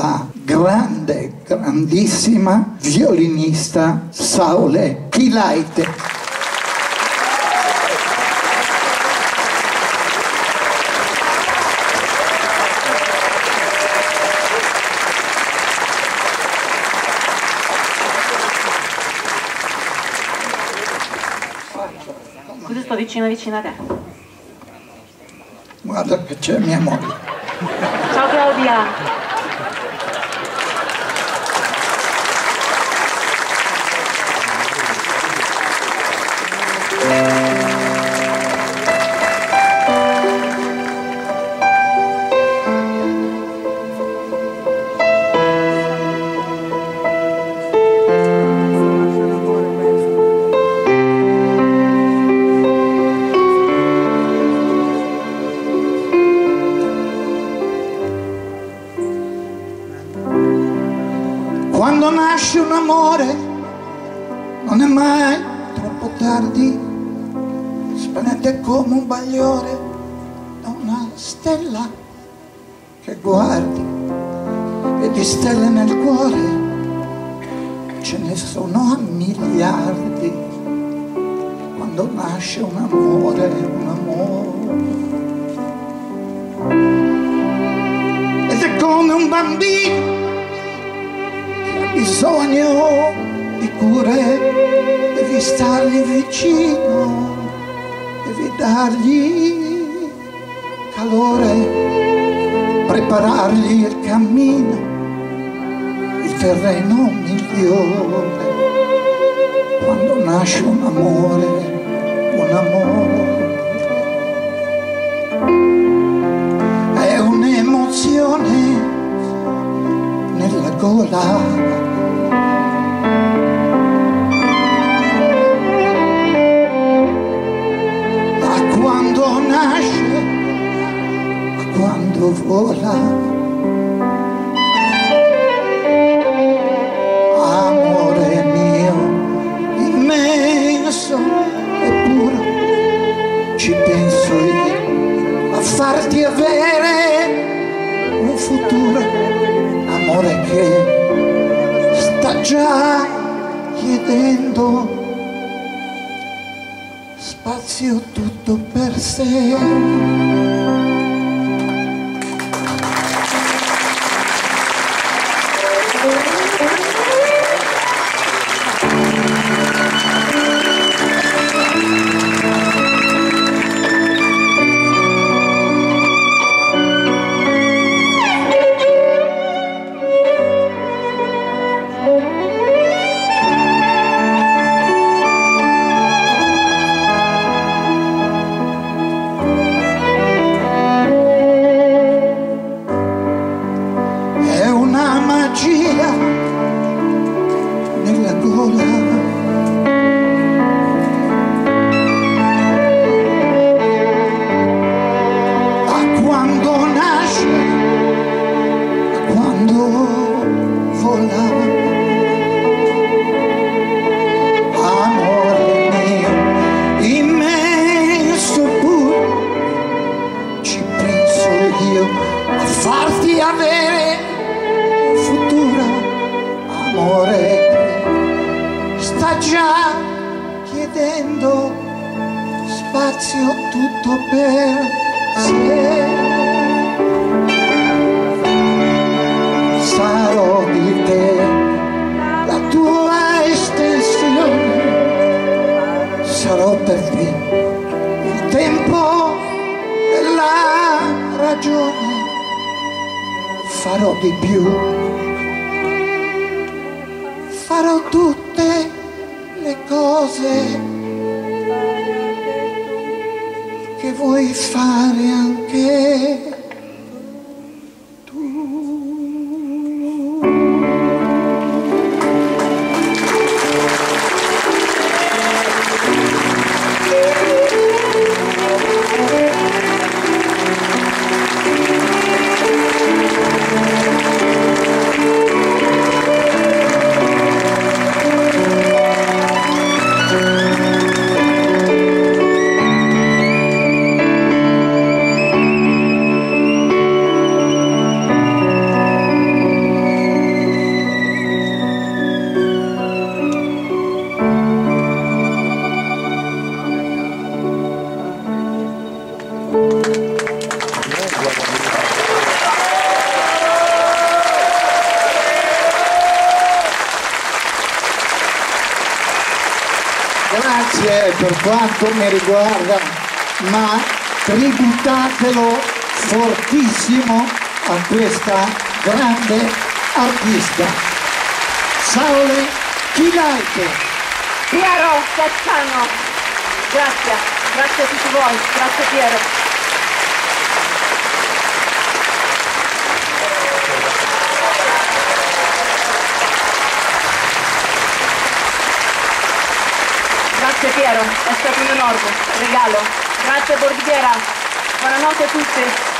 la grande, grandissima violinista Saule Kilaite. Così sto vicino a te. Guarda che c'è mia moglie. Ciao Claudia. Quando nasce un amore non è mai troppo tardi, splende come un bagliore da una stella che guardi, e di stelle nel cuore ce ne sono a miliardi. Quando nasce un amore, ed è come un bambino, bisogno di cure, devi stargli vicino, devi dargli calore, preparargli il cammino, il terreno migliore. Quando nasce un amore, è un'emozione nella gola. Quando nasce, quando vola, amore mio, immenso e puro, ci penso io a farti avere un futuro, amore che sta già chiedendo spazio tutto per sé. Nella gola, a quando nasce, a quando vola, amore mio, immenso pure, ci penso io a farti avere un futuro, amore sta già chiedendo spazio tutto per sé. Sarò di te la tua estensione, sarò per te il tempo e la ragione, farò di più, farò tutte le cose che vuoi fare anche grazie per quanto mi riguarda, ma tributatelo fortissimo a questa grande artista. Saule Chilaite. Piero Cacciano. Grazie, grazie a tutti voi, grazie Piero. Grazie Piero, è stato un enorme regalo. Grazie Borghiera, buonanotte a tutti.